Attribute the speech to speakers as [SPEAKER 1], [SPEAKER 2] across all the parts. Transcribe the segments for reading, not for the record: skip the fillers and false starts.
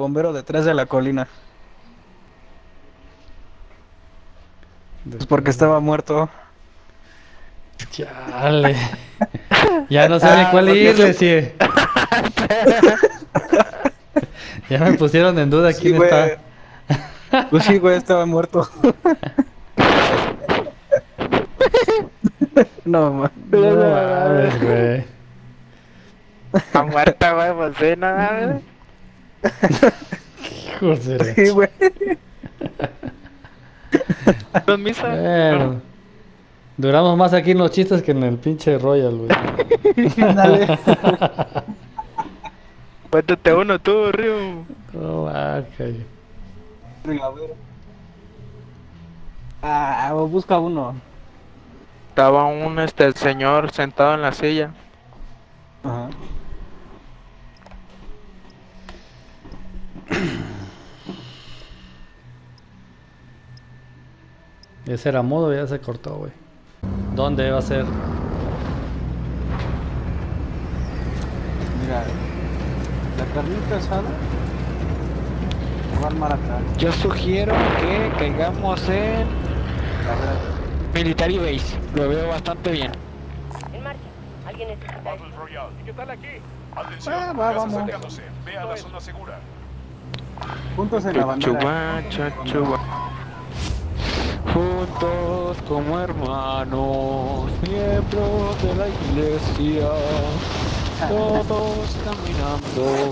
[SPEAKER 1] bombero detrás de la colina. Pues porque estaba muerto.
[SPEAKER 2] Chale. Ya no sé ni cuál irle, sí. Ya me pusieron en duda
[SPEAKER 1] Sí,
[SPEAKER 2] quién
[SPEAKER 1] güey.
[SPEAKER 2] está.
[SPEAKER 1] Pues sí, güey, estaba muerto. No, ma.
[SPEAKER 2] No mames, güey.
[SPEAKER 3] Está muerta, güey, pues sí, no mames.
[SPEAKER 2] Hijos de la
[SPEAKER 1] Sí, güey.
[SPEAKER 3] Con misa.
[SPEAKER 2] Bueno, duramos más aquí en los chistes que en el pinche Royal, güey.
[SPEAKER 1] Dale.
[SPEAKER 3] Cuéntate uno tú, Río.
[SPEAKER 2] No, okay.
[SPEAKER 1] A ver. Busca uno.
[SPEAKER 3] Estaba el señor sentado en la silla.
[SPEAKER 1] Ajá.
[SPEAKER 2] Ese era mudo, ya se cortó, güey. ¿Dónde va a ser?
[SPEAKER 1] Mira, la carnita asada va al mar acá.
[SPEAKER 3] Yo sugiero que caigamos en
[SPEAKER 1] La verdad.
[SPEAKER 3] Military Base. Lo veo bastante bien.
[SPEAKER 4] En marcha. ¿Alguien necesita ayuda?
[SPEAKER 5] Battle Royale. ¿Qué tal aquí? Atención,
[SPEAKER 1] Va,
[SPEAKER 5] gas
[SPEAKER 1] vamos.
[SPEAKER 5] acercándose. Ve a la zona segura.
[SPEAKER 1] Juntos en la bandera.
[SPEAKER 3] Chuchuba. Juntos como hermanos, miembros de la iglesia, todos caminando.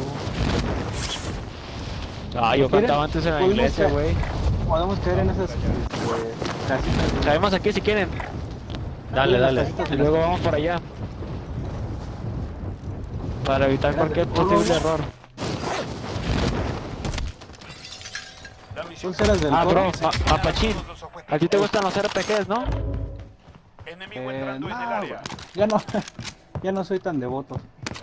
[SPEAKER 3] Ah, yo
[SPEAKER 1] ¿Quieren?
[SPEAKER 3] cantaba antes en la
[SPEAKER 1] Podemos
[SPEAKER 3] iglesia,
[SPEAKER 1] caer.
[SPEAKER 3] güey.
[SPEAKER 1] Podemos caer en esas casitas. güey.
[SPEAKER 3] Caemos aquí si quieren.
[SPEAKER 2] Dale, dale.
[SPEAKER 3] Y luego vamos por allá. Para evitar cualquier posible error.
[SPEAKER 5] La misión
[SPEAKER 1] Tú eras del
[SPEAKER 3] Ah,
[SPEAKER 1] coro.
[SPEAKER 3] bro, Mapachín. A ti te gustan los RPGs, ¿no?
[SPEAKER 5] enemigo entrando en el
[SPEAKER 1] No,
[SPEAKER 5] área.
[SPEAKER 1] ya no, ya no soy tan devoto.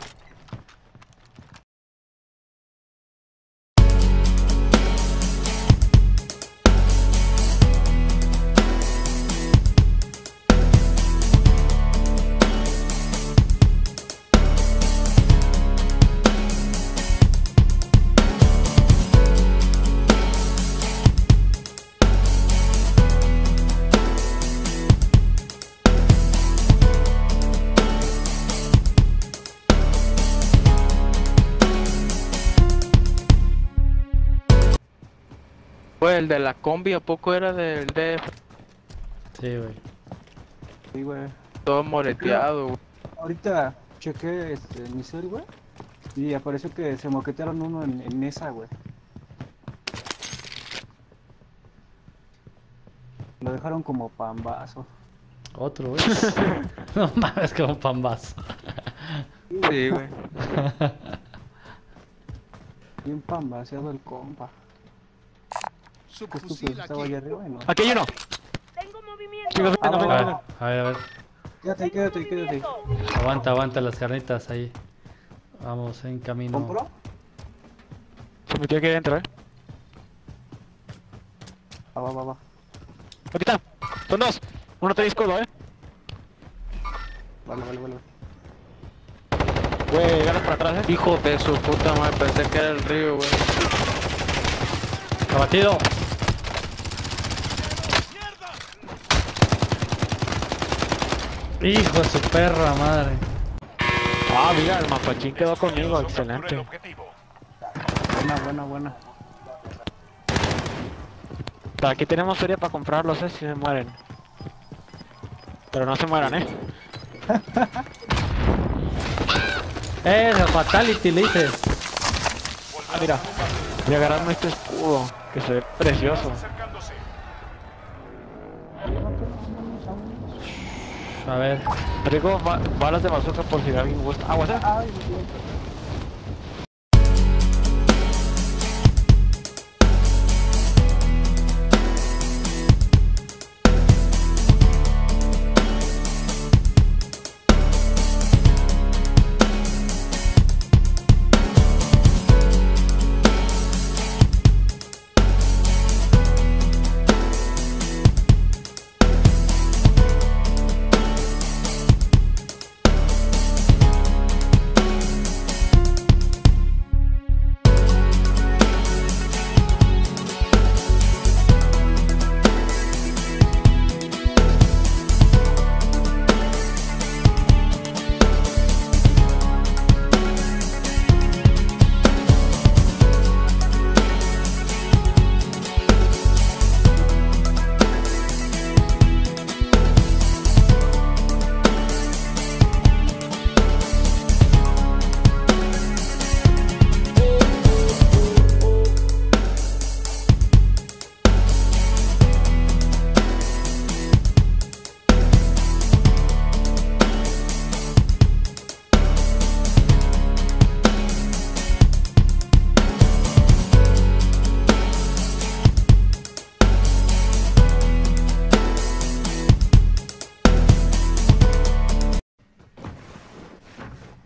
[SPEAKER 3] Pues el de la combi, ¿a poco era del DF?
[SPEAKER 2] Sí, güey.
[SPEAKER 1] Sí, güey.
[SPEAKER 3] Todo moreteado, güey.
[SPEAKER 1] Ahorita chequé mi cel, güey. Y apareció que se moquetearon uno en esa, güey. Lo dejaron como pambazo.
[SPEAKER 2] Otro, güey. No mames, como pambas.
[SPEAKER 3] Sí, güey.
[SPEAKER 1] Bien pambaseado el compa. Qué estúpido, estaba allá arriba y no.
[SPEAKER 3] Aquí hay uno.
[SPEAKER 4] Tengo movimiento.
[SPEAKER 3] Chicos, venga, venga, venga.
[SPEAKER 2] A ver.
[SPEAKER 1] Quédate.
[SPEAKER 2] Aguanta las carnitas ahí. Vamos en camino.
[SPEAKER 1] ¿Compró?
[SPEAKER 3] Se metió aquí adentro,
[SPEAKER 1] Va.
[SPEAKER 3] Aquí está. Son dos. Uno trae escudo,
[SPEAKER 1] Vale.
[SPEAKER 3] Güey, ganas para atrás, Hijo de su puta madre, pensé que era el río, güey.
[SPEAKER 2] Abatido. Hijo de su perra madre.
[SPEAKER 3] Ah, mira, el mapachín quedó conmigo,
[SPEAKER 5] Captura el
[SPEAKER 3] excelente.
[SPEAKER 5] objetivo.
[SPEAKER 1] Buena.
[SPEAKER 3] Aquí tenemos feria para comprarlos, si se mueren. Pero no se mueran,
[SPEAKER 2] El fatality le hice.
[SPEAKER 3] Ah, mira. Voy a agarrarme este escudo, que se ve precioso.
[SPEAKER 5] Acercándose.
[SPEAKER 2] A ver.
[SPEAKER 3] Traigo balas de bazooka por si alguien gusta. Ah, ¿WhatsApp?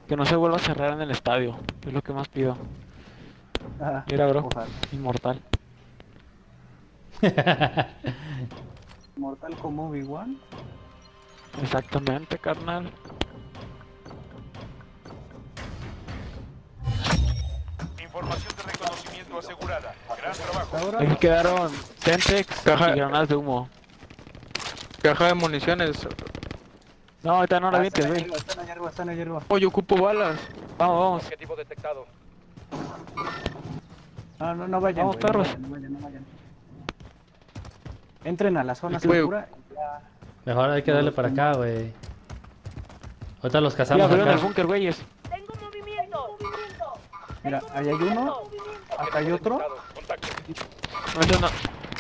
[SPEAKER 3] Que no se vuelva a cerrar en el estadio. Es lo que más pido.
[SPEAKER 1] Ah,
[SPEAKER 3] Mira, bro.
[SPEAKER 1] ojalá.
[SPEAKER 3] Inmortal.
[SPEAKER 1] Mortal como Obi-Wan.
[SPEAKER 3] Exactamente, carnal.
[SPEAKER 5] Información de reconocimiento asegurada. Gran trabajo.
[SPEAKER 1] Ahora,
[SPEAKER 3] Aquí quedaron Sentex
[SPEAKER 6] Caja-
[SPEAKER 3] y granadas de humo.
[SPEAKER 6] Caja de municiones.
[SPEAKER 3] No, ahorita no la vientes,
[SPEAKER 1] están allá
[SPEAKER 3] güey.
[SPEAKER 1] arriba, están allá arriba, están allá arriba.
[SPEAKER 6] Oh, yo ocupo balas.
[SPEAKER 3] Vamos, vamos.
[SPEAKER 5] Objetivo detectado.
[SPEAKER 1] No, no vayan,
[SPEAKER 3] Vamos,
[SPEAKER 1] güey,
[SPEAKER 3] perros.
[SPEAKER 1] no vayan, no vayan. Entren a la zona
[SPEAKER 6] Güey.
[SPEAKER 1] segura. Ya.
[SPEAKER 2] Mejor hay que darle para acá, güey. Ahorita los
[SPEAKER 3] Sí,
[SPEAKER 2] cazamos
[SPEAKER 3] abrieron el
[SPEAKER 2] acá.
[SPEAKER 3] búnker, güeyes.
[SPEAKER 4] Tengo movimiento.
[SPEAKER 1] Mira, ahí hay uno. Acá hay otro.
[SPEAKER 3] No, eso no.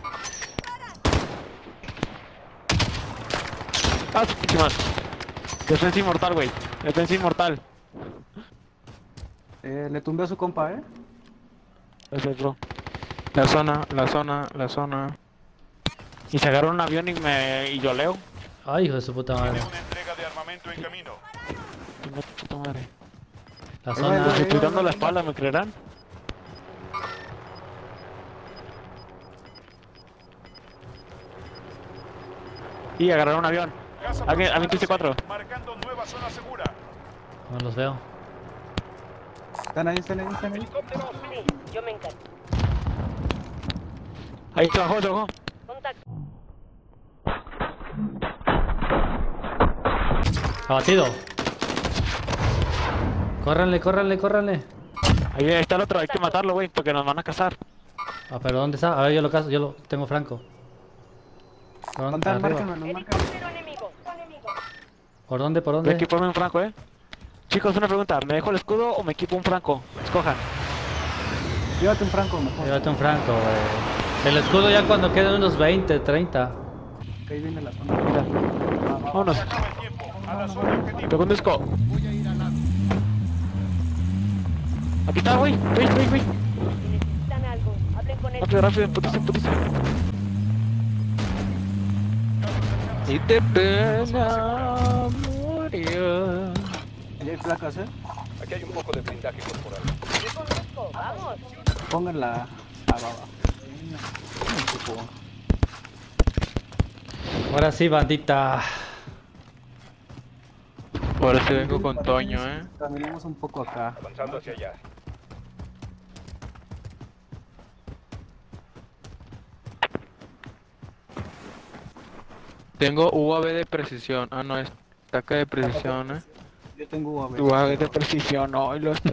[SPEAKER 3] Ah, su pinche madre. Defensa inmortal, güey. Defensa inmortal.
[SPEAKER 1] Le tumbé a su compa,
[SPEAKER 3] Ese es, bro.
[SPEAKER 6] La zona.
[SPEAKER 3] Y se agarró un avión y yo leo.
[SPEAKER 2] Ay, hijo de su puta madre.
[SPEAKER 5] Tiene una entrega de armamento en camino.
[SPEAKER 3] Chinga tu puta madre.
[SPEAKER 2] La
[SPEAKER 1] va,
[SPEAKER 2] zona.
[SPEAKER 3] Les estoy dando la espalda, ¿me creerán? Y agarraron un avión.
[SPEAKER 5] Casa
[SPEAKER 3] Alguien,
[SPEAKER 5] aproximándose,
[SPEAKER 3] alguien TC4.
[SPEAKER 5] marcando nueva zona segura.
[SPEAKER 2] No los veo.
[SPEAKER 1] Están ahí, están ahí, están ahí.
[SPEAKER 4] Sí, yo me encargo.
[SPEAKER 3] Ahí se bajó, se bajó.
[SPEAKER 4] Contacto.
[SPEAKER 2] Abatido. Córranle, córranle, córranle.
[SPEAKER 3] Ahí está el otro, hay que matarlo, güey, porque nos van a cazar.
[SPEAKER 2] Ah, pero ¿dónde está? A ver, yo lo cazo, yo lo tengo franco. ¿Por dónde?
[SPEAKER 1] Contan,
[SPEAKER 2] Arriba.
[SPEAKER 1] márquenmelo, márquenmelo.
[SPEAKER 4] Helicóptero enemigo.
[SPEAKER 2] ¿Por dónde? ¿Por
[SPEAKER 3] Voy a
[SPEAKER 2] dónde?
[SPEAKER 3] equiparme un franco, Chicos, una pregunta, ¿me dejo el escudo o me equipo un franco? Escojan.
[SPEAKER 1] Llévate un franco mejor.
[SPEAKER 2] Llévate un franco, güey. El escudo ya cuando queden unos 20, 30.
[SPEAKER 1] Que ahí viene la zona.
[SPEAKER 3] Vámonos.
[SPEAKER 5] Se acaba el tiempo. A la zona objetivo.
[SPEAKER 3] Pegó un disco. Aquí está, güey. Güey.
[SPEAKER 4] Si necesitan algo, hablen con él.
[SPEAKER 3] Rápido, putiza. Y te pena morir.
[SPEAKER 1] Y hay placas,
[SPEAKER 5] Aquí hay un poco de blindaje corporal.
[SPEAKER 4] Yo conduzco, vamos.
[SPEAKER 1] Pongan la baba.
[SPEAKER 2] Ahora sí, bandita.
[SPEAKER 6] Ahora sí vengo con Toño,
[SPEAKER 1] Caminemos un poco acá.
[SPEAKER 5] Avanzando hacia allá.
[SPEAKER 6] Tengo UAV de precisión. Ah, no, es taca de precisión,
[SPEAKER 1] Yo tengo UAV.
[SPEAKER 3] UAV de precisión, no, y los...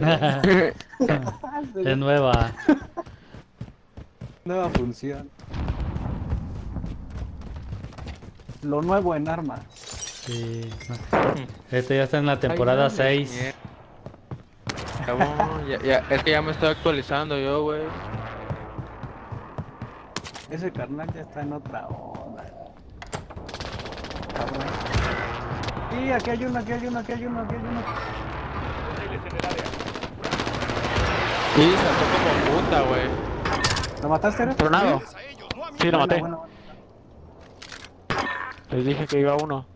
[SPEAKER 2] Es nueva.
[SPEAKER 1] Nueva función. Lo nuevo en armas.
[SPEAKER 2] Sí. Este ya está en la temporada 6.
[SPEAKER 6] Cabrón, es que ya me estoy actualizando yo, güey.
[SPEAKER 1] Ese carnal ya está en otra onda. Cabrón. Sí, aquí hay uno.
[SPEAKER 5] Hostiles en el área.
[SPEAKER 6] Sí, saltó como puta, güey.
[SPEAKER 1] ¿Lo mataste, Eres?
[SPEAKER 3] Tronado. Sí, lo maté.
[SPEAKER 1] Bueno.
[SPEAKER 3] Les dije que iba uno.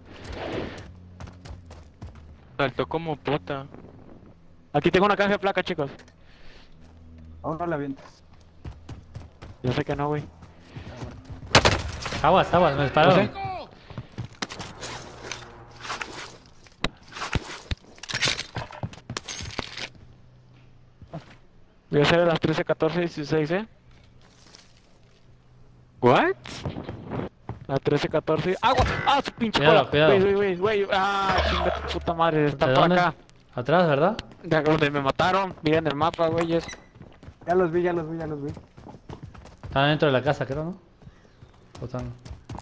[SPEAKER 6] Saltó como puta.
[SPEAKER 3] Aquí tengo una caja de placa, chicos.
[SPEAKER 1] Aún no la avientas.
[SPEAKER 3] Yo sé que no, güey.
[SPEAKER 2] Aguas, me dispararon.
[SPEAKER 3] Voy a hacer las 13, 14, 16,
[SPEAKER 6] ¿What?
[SPEAKER 3] La 13, 14. ¡Agua! ¡Ah, su pinche
[SPEAKER 2] Cuidado,
[SPEAKER 3] cola!
[SPEAKER 2] cuidado.
[SPEAKER 3] Güey. ¡Ah, chinga tu puta madre! Está
[SPEAKER 2] ¿De
[SPEAKER 3] por
[SPEAKER 2] dónde?
[SPEAKER 3] acá.
[SPEAKER 2] Atrás, ¿verdad?
[SPEAKER 3] De donde me mataron. Miren el mapa, güeyes.
[SPEAKER 1] Ya los vi.
[SPEAKER 2] Están dentro de la casa, creo, ¿no? O están-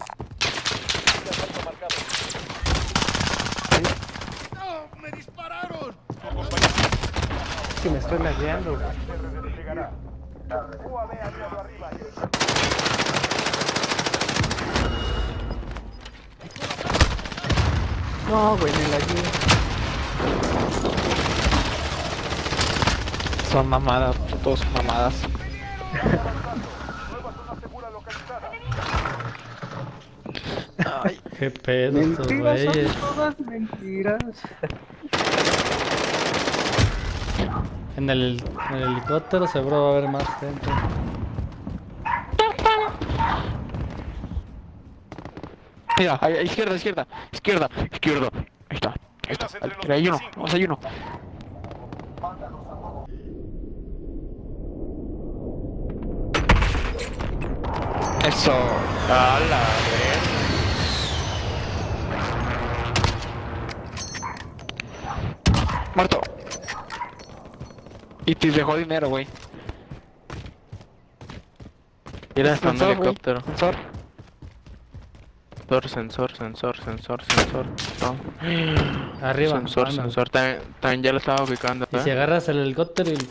[SPEAKER 1] Que me estoy lagueando, güey.
[SPEAKER 5] Llegará. UAV aliado arriba.
[SPEAKER 1] No, güey, me lagueé.
[SPEAKER 3] Son mamadas, putos mamadas.
[SPEAKER 5] Nueva zona segura localizada.
[SPEAKER 2] Qué pedo estos
[SPEAKER 1] Mentiras,
[SPEAKER 2] güeyes.
[SPEAKER 1] son todas mentiras.
[SPEAKER 2] En el helicóptero seguro va a haber más gente.
[SPEAKER 3] Mira, ahí, izquierda. Ahí está.
[SPEAKER 5] Quedas entre los
[SPEAKER 3] Mira, hay uno,
[SPEAKER 5] 25.
[SPEAKER 3] vamos, hay uno. Eso.
[SPEAKER 6] A la vez.
[SPEAKER 3] Muerto. Y te dejó dinero, güey.
[SPEAKER 6] Mira, está un
[SPEAKER 3] Sensor, güey.
[SPEAKER 6] helicóptero.
[SPEAKER 3] Sensor.
[SPEAKER 6] Sensor. No.
[SPEAKER 2] Arriba. anda.
[SPEAKER 6] Sensor. También ya lo estaba ubicando.
[SPEAKER 2] Y si agarras el helicóptero y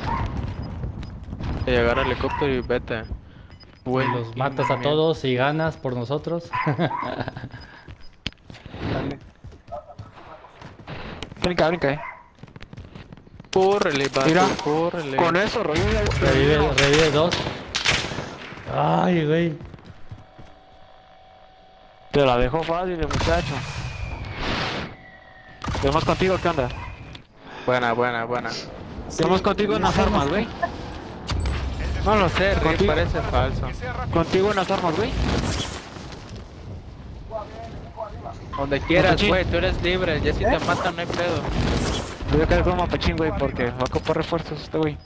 [SPEAKER 6] Y agarra el helicóptero y vete. Güey,
[SPEAKER 2] los matas a todos y ganas por nosotros.
[SPEAKER 1] Dale.
[SPEAKER 3] Brinca.
[SPEAKER 6] Córrele, vato,
[SPEAKER 3] Mira,
[SPEAKER 6] córrele.
[SPEAKER 3] con eso, rollo.
[SPEAKER 2] Revive 2. Ay, güey.
[SPEAKER 3] Te la dejó fácil, el muchacho. Vemos contigo, ¿qué onda?
[SPEAKER 6] Buena.
[SPEAKER 3] Vemos contigo en las armas, güey.
[SPEAKER 6] No lo sé, Rick,
[SPEAKER 3] Contigo.
[SPEAKER 6] parece falso.
[SPEAKER 5] Que sea rápido.
[SPEAKER 3] Contigo en las armas, güey.
[SPEAKER 6] Donde quieras,
[SPEAKER 3] Mapachín.
[SPEAKER 6] güey, tú eres libre. Ya si te matan, no hay pedo.
[SPEAKER 3] Voy a caer con mapachín, güey, porque va a ocupar refuerzos este güey.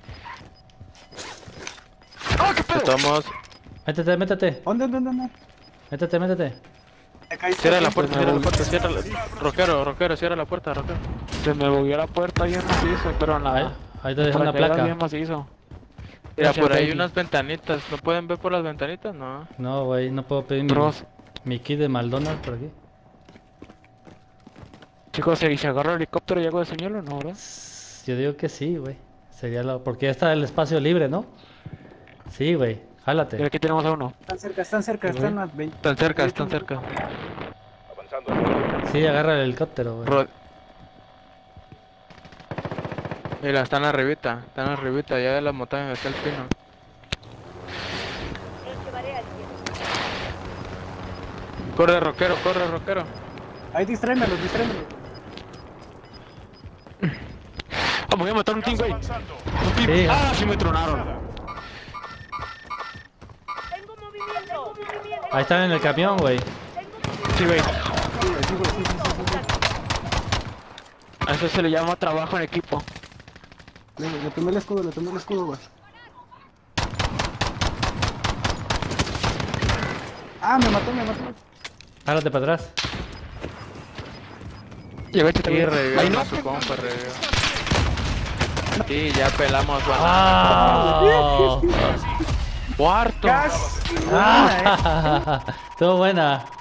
[SPEAKER 3] ¡Ah, qué
[SPEAKER 6] Te
[SPEAKER 3] pedo!
[SPEAKER 6] tomamos.
[SPEAKER 2] Métete.
[SPEAKER 1] ¿Dónde?
[SPEAKER 2] Métete.
[SPEAKER 1] Te caíste.
[SPEAKER 6] Cierra la puerta. Roquero, cierra la puerta, roquero.
[SPEAKER 3] Se me bugueó la puerta bien macizo, pero en
[SPEAKER 2] Ahí,
[SPEAKER 3] la...
[SPEAKER 2] ahí te dejo una
[SPEAKER 3] paracaídas bien
[SPEAKER 2] placa.
[SPEAKER 3] macizo.
[SPEAKER 6] Mira,
[SPEAKER 3] Gracias,
[SPEAKER 6] por ahí
[SPEAKER 3] baby.
[SPEAKER 6] unas ventanitas. ¿No pueden ver por las ventanitas? No.
[SPEAKER 2] No, güey, no puedo pedir
[SPEAKER 3] Bros,
[SPEAKER 2] mi kit de McDonald's por aquí.
[SPEAKER 3] chicos, ¿y se agarra el helicóptero y hago de señal o no, bro?
[SPEAKER 2] Yo digo que sí, güey. Sería lo... Porque ya está el espacio libre, ¿no? Sí, güey.
[SPEAKER 3] Y
[SPEAKER 2] Jálate.
[SPEAKER 3] aquí tenemos a uno.
[SPEAKER 1] Están cerca, están a 20.
[SPEAKER 6] Están cerca.
[SPEAKER 5] Avanzando.
[SPEAKER 2] Sí, agarra el helicóptero, güey.
[SPEAKER 6] Ro- Mira, están arribita, ya de la montaña está el pino.
[SPEAKER 4] Los llevaré al cielo.
[SPEAKER 6] Corre, roquero.
[SPEAKER 1] Ahí distráemelos.
[SPEAKER 3] Ah, me voy a matar un team, güey.
[SPEAKER 5] Avanzando.
[SPEAKER 3] Un team.
[SPEAKER 2] Sí.
[SPEAKER 3] Ah, sí me tronaron.
[SPEAKER 4] Tengo movimiento.
[SPEAKER 2] Ahí están en el camión, güey.
[SPEAKER 3] Sí, güey.
[SPEAKER 1] Sí.
[SPEAKER 3] A eso se le llama trabajo en equipo.
[SPEAKER 1] Le tomé el escudo, güey. Ah, me mató.
[SPEAKER 2] Jálate para atrás.
[SPEAKER 3] Y vete
[SPEAKER 6] Y
[SPEAKER 3] también. Ahí
[SPEAKER 6] revivieron
[SPEAKER 3] no.
[SPEAKER 6] a su compa, revivió. Sí, ya pelamos,
[SPEAKER 2] ¡Ah!
[SPEAKER 6] Cuarto.
[SPEAKER 2] ¡Ah! Estuvo buena.